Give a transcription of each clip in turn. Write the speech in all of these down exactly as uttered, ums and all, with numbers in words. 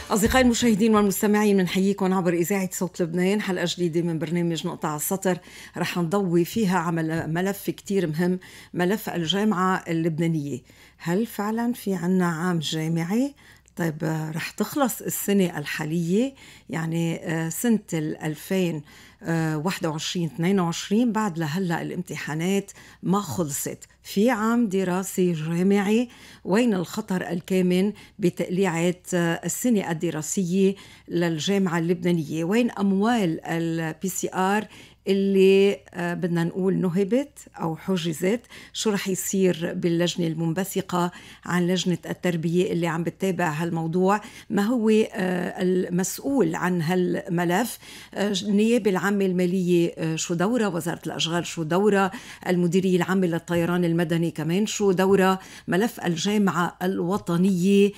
أصدقائي المشاهدين والمستمعين، بنحييكم عبر إذاعة صوت لبنان. حلقة جديدة من برنامج نقطة على السطر رح نضوي فيها على ملف كتير مهم، ملف الجامعة اللبنانية. هل فعلا في عنا عام جامعي؟ طيب رح تخلص السنة الحالية، يعني سنة ألفين وواحد وعشرين اثنين وعشرين، بعد لهلأ الامتحانات ما خلصت. في عام دراسي جامعي، وين الخطر الكامن بتقليعة السنة الدراسية للجامعة اللبنانية؟ وين أموال البي سي آر اللي بدنا نقول نهبت أو حجزت؟ شو رح يصير باللجنة المنبثقة عن لجنة التربية اللي عم بتتابع هالموضوع؟ ما هو المسؤول عن هالملف؟ النيابة العامة المالية شو دورة؟ وزارة الأشغال شو دورة؟ المديرية العامة للطيران المدني كمان شو دورة؟ ملف الجامعة الوطنية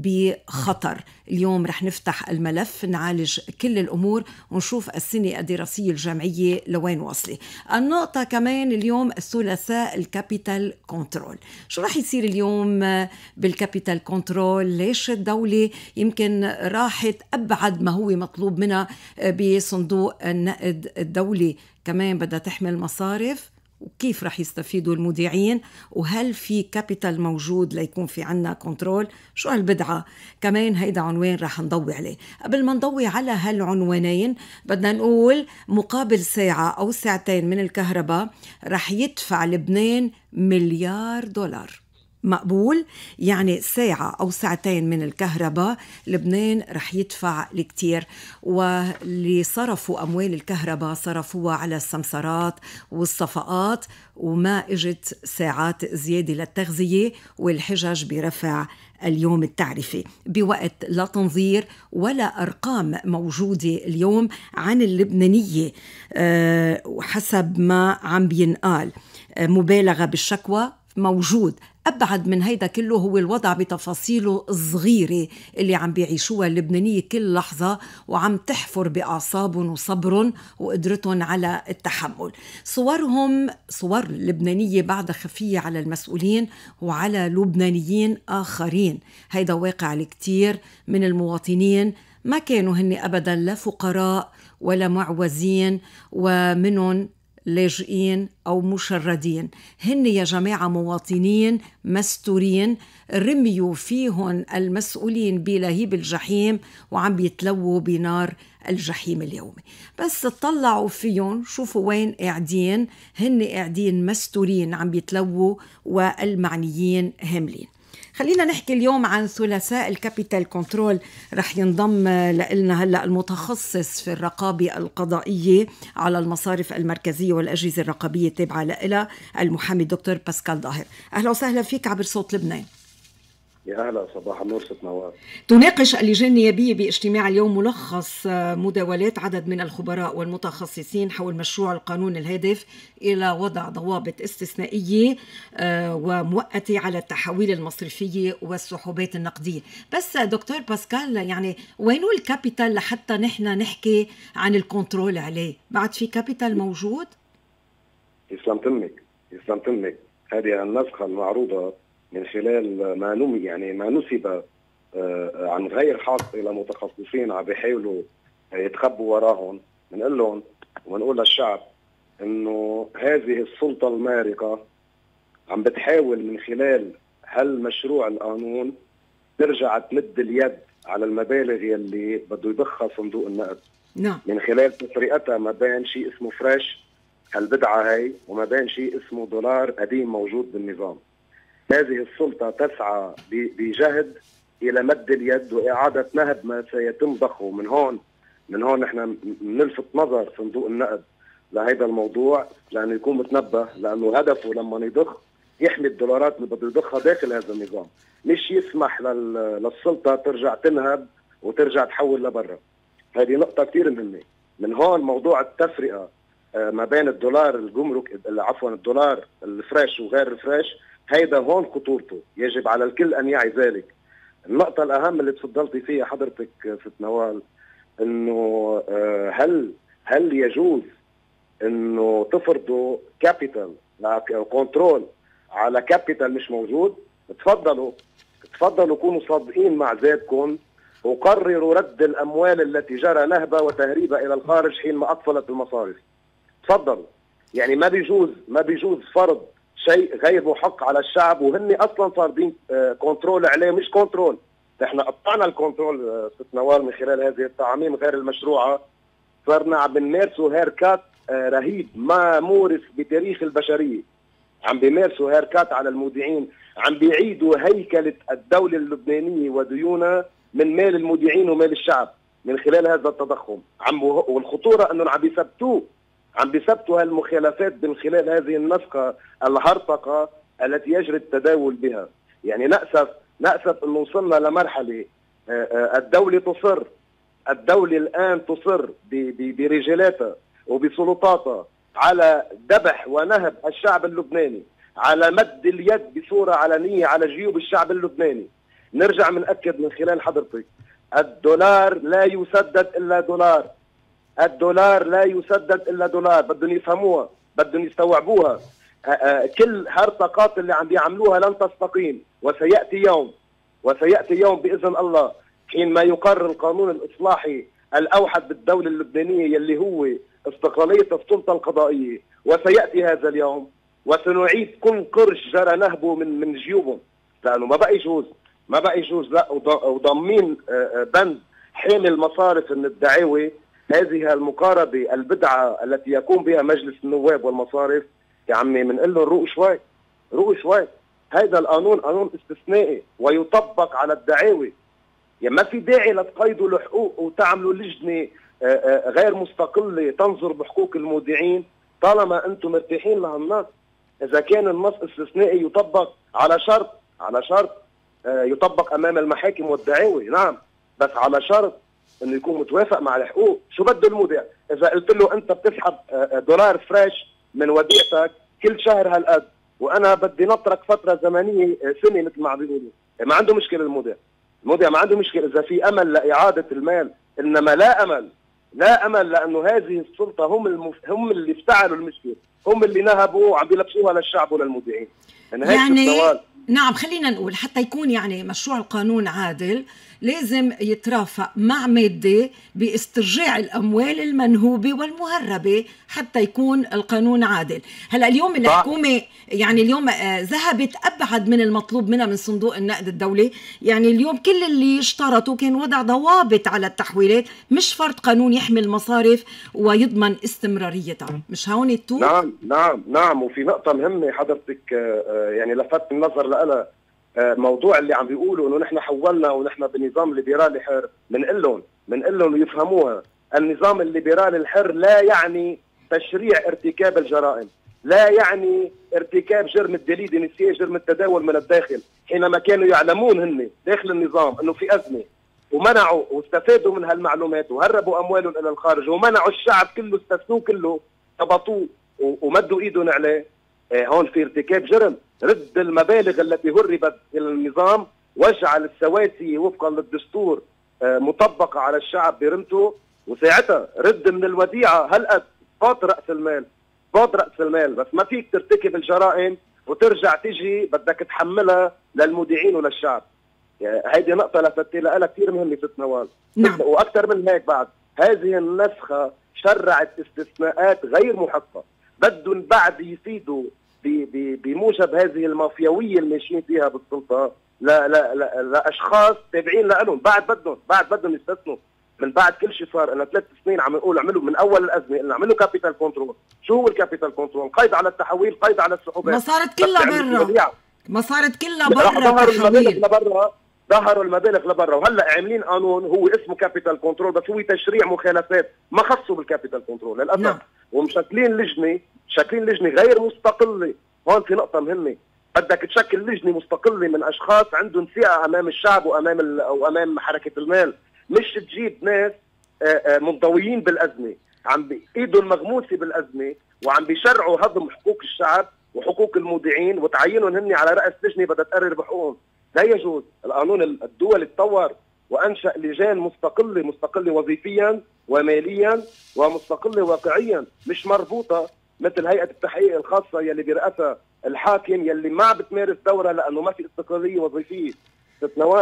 بخطر. اليوم رح نفتح الملف، نعالج كل الأمور ونشوف السنة الدراسية الجامعية لوين واصلة. النقطة كمان اليوم الثلاثاء الكابيتال كنترول. شو رح يصير اليوم بالكابيتال كنترول؟ ليش الدولة يمكن راحت أبعد ما هو مطلوب منها بصندوق النقد الدولي؟ كمان بدها تحمل مصارف، وكيف رح يستفيدوا المودعين؟ وهل في كابيتال موجود ليكون في عنا كنترول؟ شو هالبدعة؟ كمان هيدا عنوان رح نضوي عليه. قبل ما نضوي على هالعنوانين بدنا نقول مقابل ساعة أو ساعتين من الكهرباء رح يدفع لبنان مليار دولار. مقبول؟ يعني ساعة أو ساعتين من الكهرباء لبنان رح يدفع الكتير، واللي صرفوا أموال الكهرباء صرفوها على السمسارات والصفقات، وما اجت ساعات زيادة للتغذية والحجج برفع اليوم التعرفي بوقت لا تنظير ولا أرقام موجودة اليوم عن اللبنانية. أه حسب ما عم بينقال أه مبالغة بالشكوى موجود. أبعد من هيدا كله هو الوضع بتفاصيله الصغيرة اللي عم بيعيشوها اللبنانية كل لحظة، وعم تحفر بأعصابهم وصبرهم وقدرتهم على التحمل. صورهم صور لبنانية بعد خفية على المسؤولين وعلى لبنانيين آخرين. هيدا واقع الكتير من المواطنين، ما كانوا هن أبدا لا فقراء ولا معوزين، ومنهم لاجئين أو مشردين. هن يا جماعة مواطنين مستورين، رميوا فيهم المسؤولين بلهيب الجحيم وعم بيتلووا بنار الجحيم اليومي. بس تطلعوا فيهم شوفوا وين قاعدين، هن قاعدين مستورين عم بيتلووا والمعنيين هملين. خلينا نحكي اليوم عن ثلاثاء الكابيتال كنترول. رح ينضم لنا هلأ المتخصص في الرقابة القضائية على المصارف المركزية والأجهزة الرقابية التابعة لها، المحامي دكتور باسكال ظاهر. أهلا وسهلا فيك عبر صوت لبنان. يا أهلا، صباح النور ست نوار. تناقش اللجان النيابية باجتماع اليوم ملخص مداولات عدد من الخبراء والمتخصصين حول مشروع القانون الهادف إلى وضع ضوابط استثنائية ومؤقتة على التحويل المصرفية والسحوبات النقدية. بس دكتور باسكال، يعني وينو الكابيتال لحتى نحن نحكي عن الكنترول عليه؟ بعد في كابيتال موجود؟ يسلم تمك يسلم تمك هذه النسخة المعروضة من خلال ما نمي يعني ما نسب عن غير حق إلى متخصصين عم بيحاولوا يتخبوا وراهم. بنقول لهم وبنقول للشعب إنه هذه السلطة المارقة عم بتحاول من خلال هالمشروع القانون ترجع تمد اليد على المبالغ يلي بده يضخها صندوق النقد. نعم. من خلال تفرقتها ما بين شيء اسمه فريش هالبدعة هاي وما بين شيء اسمه دولار قديم موجود بالنظام. هذه السلطة تسعى بجهد إلى مد اليد وإعادة نهب ما سيتم ضخه. من هون من هون نحن نلفت نظر صندوق النقد لهذا الموضوع، لأنه يكون متنبه، لأنه هدفه لما يضخ يحمي الدولارات اللي بده يضخها داخل هذا النظام، مش يسمح للسلطة ترجع تنهب وترجع تحول لبرا. هذه نقطة كتير مهمة. من هون موضوع التفرقة ما بين الدولار الجمرك عفوا الدولار الفريش وغير الفريش، هيدا هون خطورته، يجب على الكل أن يعي ذلك. النقطة الأهم اللي تفضلتي فيها حضرتك ست نوال، إنه هل هل يجوز إنه تفرضوا كابيتال كنترول على كابيتال مش موجود؟ تفضلوا تفضلوا كونوا صادقين مع ذاتكم أقرر رد الأموال التي جرى نهبها وتهريبها إلى الخارج حينما أقفلت المصارف. تفضلوا. يعني ما بيجوز ما بيجوز فرض شيء غير محق على الشعب، وهن أصلا فارضين كنترول عليه، مش كنترول. احنا قطعنا الكنترول ست نوال من خلال هذه التعاميم غير المشروعة. صرنا عم بنمارسوا هيركات رهيب ما مورث بتاريخ البشرية. عم بيمارسوا هيركات على المودعين، عم بيعيدوا هيكلة الدولة اللبنانية وديونها من مال المودعين ومال الشعب من خلال هذا التضخم. عم والخطورة انهم عم بيثبتوه، عم بيثبتوا هالمخالفات من خلال هذه النفقة الهرطقة التي يجري التداول بها. يعني نأسف نأسف انه وصلنا لمرحلة الدولة تصر الدولة الآن تصر برجالاتها وبسلطاتها على ذبح ونهب الشعب اللبناني، على مد اليد بصورة علنية على جيوب الشعب اللبناني. نرجع منأكد من خلال حضرتك، الدولار لا يسدد إلا دولار، الدولار لا يسدد إلا دولار. بدهم يفهموها، بدهم يستوعبوها. كل هالطاقات اللي عم بيعملوها لن تستقيم، وسيأتي يوم وسيأتي يوم بإذن الله حينما يقرر القانون الإصلاحي الأوحد بالدولة اللبنانية يلي هو استقلالية السلطة القضائية، وسيأتي هذا اليوم وسنعيد كل قرش جرى نهبه من من جيوبهم، لأنه ما بقى يجوز ما بقى يجوز لا. وضامين بند حين المصارف من الدعاوي. هذه المقاربة البدعة التي يقوم بها مجلس النواب والمصارف، يا عمي بنقول لهم روقوا شوي روقوا شوي. هذا القانون قانون استثنائي ويطبق على الدعاوي. يعني ما في داعي لتقيدوا الحقوق وتعملوا لجنة غير مستقلة تنظر بحقوق المودعين طالما انتم مرتاحين لهالنص. اذا كان النص استثنائي يطبق على شرط على شرط يطبق امام المحاكم والدعاوي، نعم، بس على شرط انه يكون متوافق مع الحقوق. شو بده المودع؟ اذا قلت له انت بتسحب دولار فريش من وديعتك كل شهر هالقد وانا بدي نطرك فتره زمنيه سنه مثل ما عم بيقولوا، ما عنده مشكله المودع. المودع ما عنده مشكله اذا في امل لاعاده المال، انما لا امل لا امل لانه هذه السلطه هم المف... هم اللي افتعلوا المشكله، هم اللي نهبوا وعم بيلبسوها للشعب وللمودعين. يعني, يعني نعم، خلينا نقول حتى يكون يعني مشروع القانون عادل لازم يترافق مع مادة باسترجاع الأموال المنهوبة والمهربة حتى يكون القانون عادل. هلأ اليوم الحكومة يعني اليوم ذهبت أبعد من المطلوب منها من صندوق النقد الدولي. يعني اليوم كل اللي اشترطوا كان وضع ضوابط على التحويلات، مش فرض قانون يحمي المصارف ويضمن استمراريتها. مش هون التوب؟ نعم نعم نعم. وفي نقطة مهمة حضرتك يعني لفت النظر لها، موضوع اللي عم بيقولوا انه نحن حولنا ونحن بنظام ليبرالي حر. بنقول لهم بنقول لهم يفهموها، النظام الليبرالي الحر لا يعني تشريع ارتكاب الجرائم، لا يعني ارتكاب جرم الدليل النسيء، جرم التداول من الداخل. حينما كانوا يعلمون هن داخل النظام انه في ازمه ومنعوا واستفادوا من هالمعلومات وهربوا اموالهم الى الخارج ومنعوا الشعب كله، استثنوه كله، ضبطوه ومدوا ايدهم عليه، هون في ارتكاب جرم. رد المبالغ التي هربت الى النظام واجعل السواسية وفقا للدستور مطبقة على الشعب برمته، وساعتها رد من الوديعة هالقد فاض رأس المال فاض رأس المال. بس ما فيك ترتكب الجرائم وترجع تجي بدك تحملها للمودعين وللشعب. يعني هيدي نقطة لفتي لها كثير مهمة ست نوال. نعم. وأكثر من هيك بعد، هذه النسخة شرعت استثناءات غير محقة، بدهم بعد يفيدوا بموجب هذه المافياويه اللي ماشيين فيها بالسلطه لا لا لا لاشخاص تابعين لهم. بعد بدهم بعد بدهم يستثنوا من بعد كل شيء صار. انا ثلاث سنين عم نقول اعملوا من اول الازمه قلنا اعملوا كابيتال كنترول. شو هو الكابيتال كنترول؟ قيد على التحويل، قيد على السحوبات. ما صارت كلها برا ما صارت كلها برا ظهروا المبالغ لبرا ظهروا المبالغ لبرا وهلا عاملين قانون هو اسمه كابيتال كنترول، بس هو تشريع مخالفات ما خصوا بالكابيتال كنترول للاسف. نعم. ومشكلين لجنه شكلين لجنه غير مستقله. هون في نقطة مهمة، بدك تشكل لجنة مستقلة من أشخاص عندهم ثقة أمام الشعب وأمام ال... أو أمام حركة المال، مش تجيب ناس منضويين بالأزمة عم بإيدهم مغموسة بالأزمة وعم بيشرعوا هضم حقوق الشعب وحقوق المودعين وتعينهم هن على رأس لجنة بدها تقرر بحقوقهم. لا يجوز. القانون الدولي تطور وأنشأ لجان مستقلة مستقلة وظيفيا وماليا ومستقلة واقعيا، مش مربوطة مثل هيئة التحقيق الخاصة يلي برأسها الحاكم يلي ما بتمارس دورها لأنه ما في استقلالية وظيفية. ست نوال،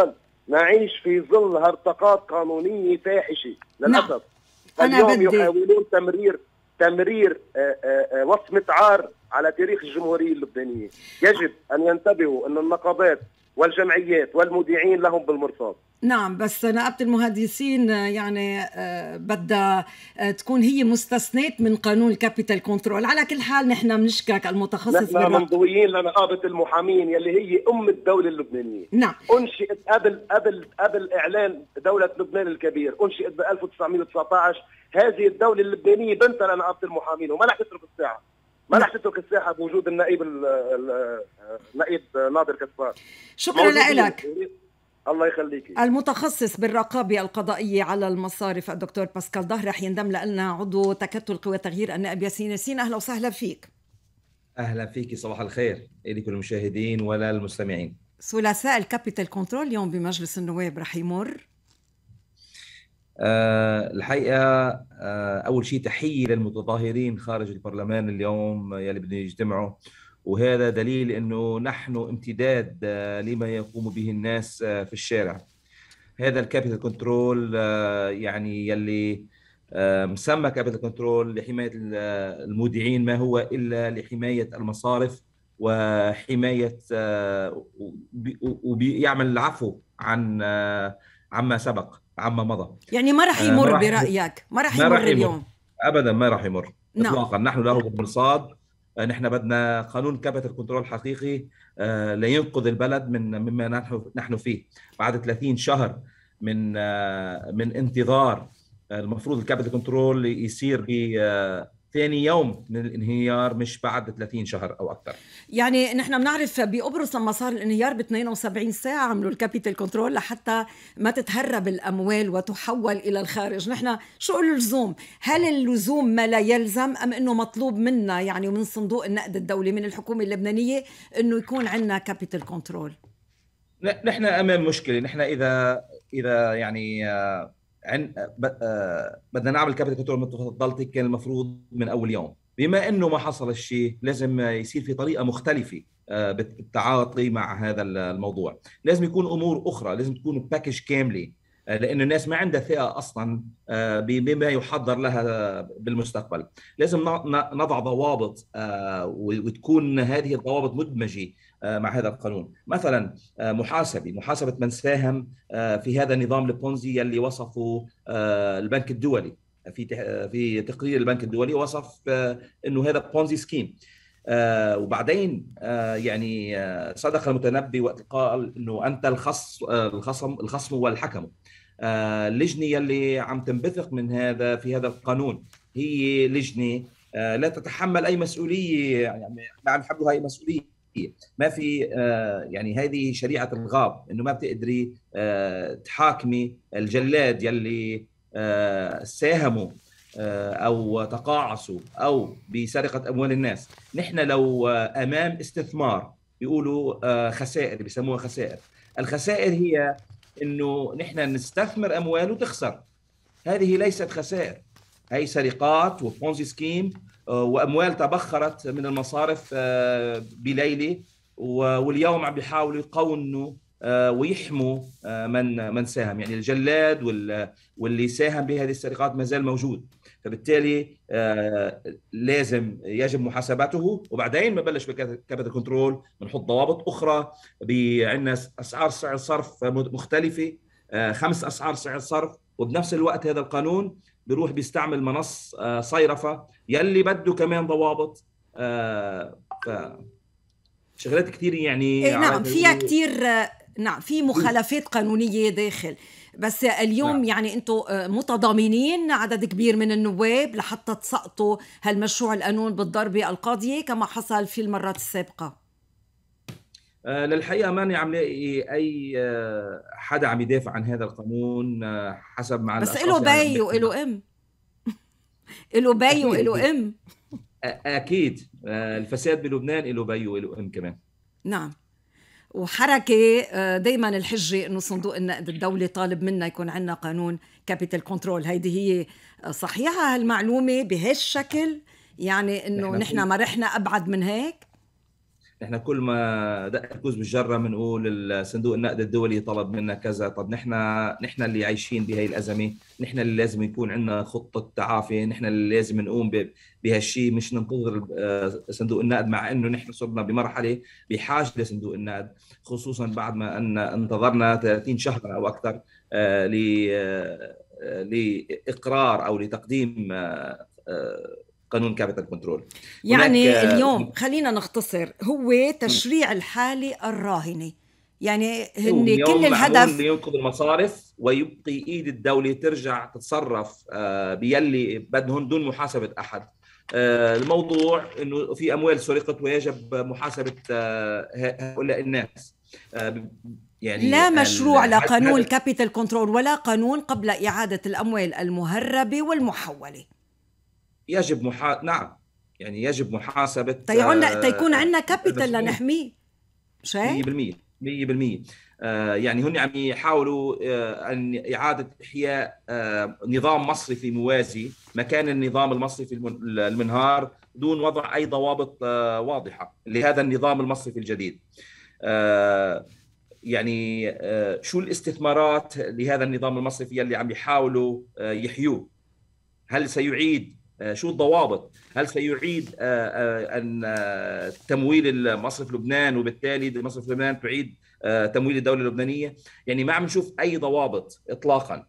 نعيش في ظل هرطقات قانونية فاحشة للأسف. نعم. اليوم بدي... يحاولون تمرير تمرير آآ آآ وصمة عار على تاريخ الجمهورية اللبنانية. يجب أن ينتبهوا أن النقابات والجمعيات والمذيعين لهم بالمرصاد. نعم، بس نقابة المهندسين يعني بدها تكون هي مستثنات من قانون الكابيتال كنترول. على كل حال نحن بنشكرك المتخصص نحن منضويين لنقابة المحامين يلي هي أم الدولة اللبنانية. نعم. أنشئت قبل قبل قبل إعلان دولة لبنان الكبير، أنشئت ب ألف وتسعمئة وتسعة عشر. هذه الدولة اللبنانية بنتها لنقابة المحامين، وما رح تترك الساحة، ما رح تترك الساحة بوجود النائب النائب ناظر كسبان. شكرا لك. الله يخليكي. المتخصص بالرقابة القضائية على المصارف الدكتور باسكال ضاهر رح ينضم لنا عضو تكتل قوى تغيير النائب ياسين ياسين. أهلا وسهلا فيك. أهلا فيك، صباح الخير لكل المشاهدين ولا المستمعين. ثلاثاء الكابيتال كنترول اليوم بمجلس النواب رح يمر. أه الحقيقة أه أول شيء تحية للمتظاهرين خارج البرلمان اليوم يلي بدهم يجتمعوا، وهذا دليل أنه نحن امتداد لما يقوم به الناس في الشارع. هذا الكابيتال كنترول يعني يلي مسمى كابيتال كنترول لحماية المودعين ما هو إلا لحماية المصارف وحماية وبيعمل العفو عن عما سبق عما مضى. يعني ما راح يمر برأيك؟ ما راح يمر اليوم؟ أبدا ما راح يمر نعم. إطلاقا. نحن له بالمرصاد. نحن بدنا قانون كابيتال كنترول حقيقي لينقذ البلد من مما نحن نحن فيه بعد ثلاثين شهر من من انتظار. المفروض الكابيتال كنترول يصير بثاني يوم من الانهيار مش بعد ثلاثين شهر او اكثر. يعني نحن بنعرف بقبرص لما صار الانهيار ب اثنين وسبعين ساعه عملوا الكابيتال كنترول لحتى ما تتهرب الاموال وتحول الى الخارج. نحن شو اللزوم؟ هل اللزوم ما لا يلزم ام انه مطلوب منا يعني من صندوق النقد الدولي من الحكومه اللبنانيه انه يكون عندنا كابيتال كنترول؟ نحن امام مشكله. نحن اذا اذا يعني عن بدنا نعمل كابيتال كنترول مثل ما تفضلتي كان المفروض من اول يوم. بما انه ما حصل الشيء لازم يصير في طريقه مختلفه بالتعاطي مع هذا الموضوع. لازم يكون امور اخرى، لازم تكون باكج كامله، لانه الناس ما عندها ثقه اصلا بما يحضر لها بالمستقبل. لازم نضع ضوابط وتكون هذه الضوابط مدمجه مع هذا القانون. مثلا محاسبه محاسبه من ساهم في هذا النظام البونزي اللي وصفه البنك الدولي في في تقرير البنك الدولي، وصف انه هذا بونزي سكيم. وبعدين يعني صدق المتنبي وقت قال انه انت الخص الخصم الخصم والحكم. اللجنه يلي عم تنبثق من هذا في هذا القانون هي لجنه لا تتحمل اي مسؤوليه، يعني ما عم يحملوا هاي مسؤوليه. ما في يعني هذه شريعه الغاب، انه ما بتقدري تحاكمي الجلاد يلي ساهموا او تقاعسوا او بسرقه اموال الناس. نحن لو امام استثمار بيقولوا خسائر، بيسموها خسائر. الخسائر هي انه نحن نستثمر اموال وتخسر. هذه ليست خسائر، هي سرقات وبونزي سكيم واموال تبخرت من المصارف بليله، واليوم عم بيحاولوا يقونوا ويحموا من من ساهم. يعني الجلاد واللي ساهم بهذه السرقات ما زال موجود، فبالتالي لازم يجب محاسبته. وبعدين بنبلش بالكابيتال كنترول، بنحط ضوابط اخرى. عندنا اسعار سعر صرف مختلفه، خمس اسعار سعر صرف، وبنفس الوقت هذا القانون بيروح بيستعمل منص صيرفه يلي بده كمان ضوابط. ف شغلات كثير يعني. إيه نعم، فيها كثير. نعم، في مخالفات قانونية داخل. بس اليوم نعم. يعني أنتم متضامنين عدد كبير من النواب لحتى تسقطوا هالمشروع القانون بالضربة القاضية كما حصل في المرات السابقة. أه للحقيقة ماني عم لاقي أي حدا عم يدافع عن هذا القانون حسب مع بس إله بي وإله أم إله بي وإله أم. أكيد الفساد بلبنان إله بي وإله أم كمان. نعم. وحركة دايما الحجة إنه صندوق النقد الدولي طالب منا يكون عندنا قانون كابيتال كنترول. هيدي هي صحيحة هالمعلومة بهالشكل؟ يعني إنه نحن ما رحنا أبعد من هيك؟ نحن كل ما دق الكوز بالجره بنقول الصندوق النقد الدولي طلب منا كذا. طب نحن نحن اللي عايشين بهي الازمه، نحن اللي لازم يكون عندنا خطه تعافي، نحن اللي لازم نقوم بهالشيء، مش ننتظر صندوق النقد، مع انه نحن صرنا بمرحله بحاجه لصندوق النقد، خصوصا بعد ما ان انتظرنا ثلاثين شهرا او اكثر لاقرار او لتقديم قانون كابيتال كنترول. يعني اليوم خلينا نختصر، هو تشريع الحالة الراهنة، يعني هن كل الهدف ينقذ المصارف ويبقي ايد الدولة ترجع تتصرف بيلي بدهم دون محاسبة احد. الموضوع انه في اموال سرقت ويجب محاسبة هؤلاء الناس. يعني لا مشروع لا قانون كابيتال كنترول ولا قانون قبل إعادة الأموال المهربة والمحولة. يجب محا... نعم يعني يجب محاسبة تيعنا تيكون عندنا كابيتال لنحميه. مش هيك؟ مية بالمية مية بالمية. آه يعني هن عم يحاولوا آه أن إعادة إحياء آه نظام مصرفي موازي مكان النظام المصرفي المنهار دون وضع أي ضوابط آه واضحة لهذا النظام المصرفي الجديد. آه يعني آه شو الاستثمارات لهذا النظام المصرفي اللي عم يحاولوا آه يحيوه؟ هل سيعيد شو الضوابط؟ هل سيعيد أن تمويل مصرف لبنان وبالتالي مصرف لبنان تعيد تمويل الدولة اللبنانية؟ يعني ما عم نشوف أي ضوابط إطلاقا،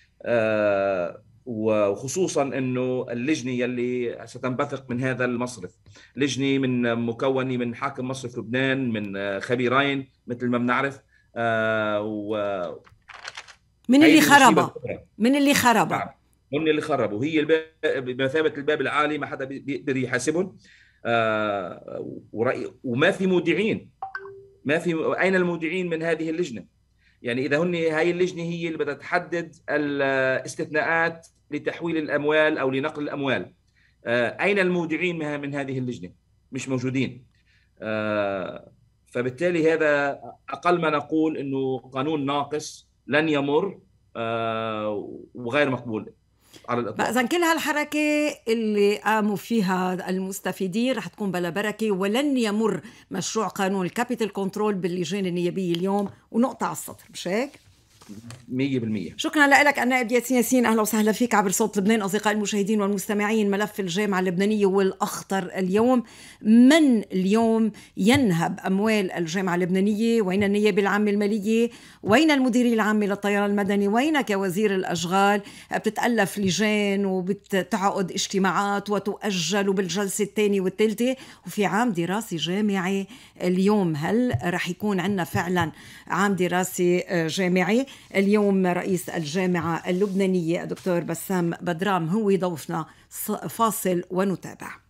وخصوصا أنه اللجنة يلي ستنبثق من هذا المصرف لجنة من مكونة من حاكم مصرف لبنان من خبيرين مثل ما بنعرف. و من اللي خربها من اللي خربها هم اللي خربوا، هي بمثابة الباب العالي، ما حدا بيقدر يحاسبهم. آه وما في مودعين، ما في. أين المودعين من هذه اللجنة؟ يعني إذا هن هاي اللجنة هي اللي بدها تحدد الاستثناءات لتحويل الأموال أو لنقل الأموال، آه أين المودعين من هذه اللجنة؟ مش موجودين. آه فبالتالي هذا أقل ما نقول إنه قانون ناقص لن يمر آه وغير مقبول على الإطلاق. إذن كل هالحركة اللي قاموا فيها المستفيدين رح تكون بلا بركة، ولن يمر مشروع قانون الكابيتال كنترول باللجان النيابية اليوم، ونقطة على السطر. مش هيك؟ مية بالمية. شكرا لك النائب ياسين ياسين، أهلا وسهلا فيك عبر صوت لبنان. أصدقائي المشاهدين والمستمعين، ملف الجامعة اللبنانية والأخطر اليوم: من اليوم ينهب أموال الجامعة اللبنانية؟ وين النيابة العامة المالية؟ وين المديرية العامة للطيران المدني؟ وينك يا وزير الأشغال؟ بتتألف لجان وبتعقد اجتماعات وتؤجل بالجلسة الثانية والثالثة، وفي عام دراسي جامعي اليوم. هل رح يكون عندنا فعلا عام دراسي جامعي؟ اليوم رئيس الجامعة اللبنانية الدكتور بسام بدرام هو ضيفنا. فاصل ونتابع.